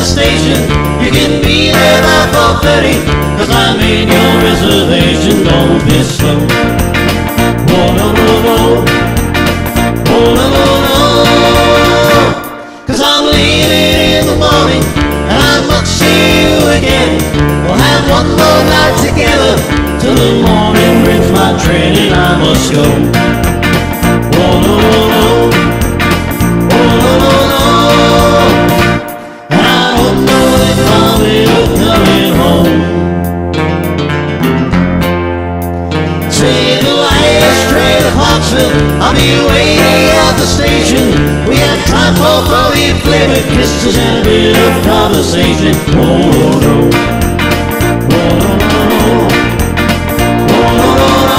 the station. You can be there by 4:30, 'cause I made your reservation. Don't be slow. Oh, no, no, no. Oh, no, no, no. 'Cause I'm leaving in the morning, and I must see you again. We'll have one more night together, till the morning brings my train and I must go. Oh, no, no, no. Oh, no, no, no. And I don't know if I'll ever coming home. Take the last train to Clarkesville, I'll be waiting at the station. We have time for 30 flavored kisses and a bit of conversation. Oh, no. Oh, no, no, no. Oh, no, no, no.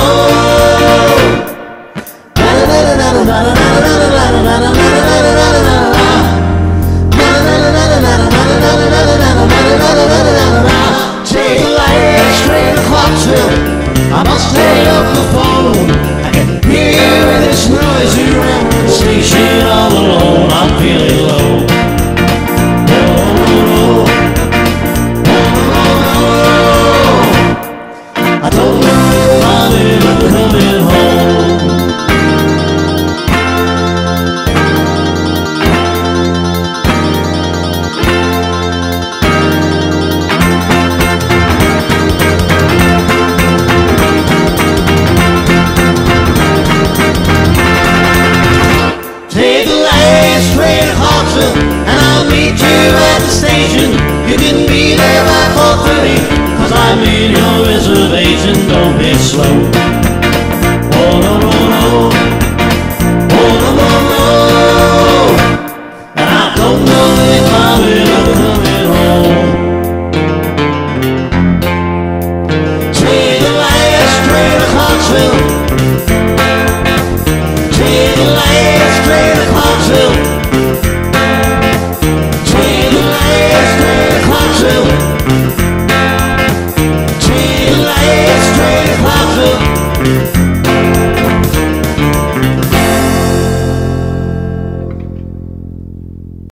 Take the last train to Clarkesville, I must hang up the phone. I can hear this noise around the station all alone. I'm feeling low. Oh, no, no. Oh, no, no. I don't know if I'm ever coming home. Take the last train to Clarkesville, and I'll meet you at the station. You can be there by 4:30, 'cause I made your reservation. Don't be slow.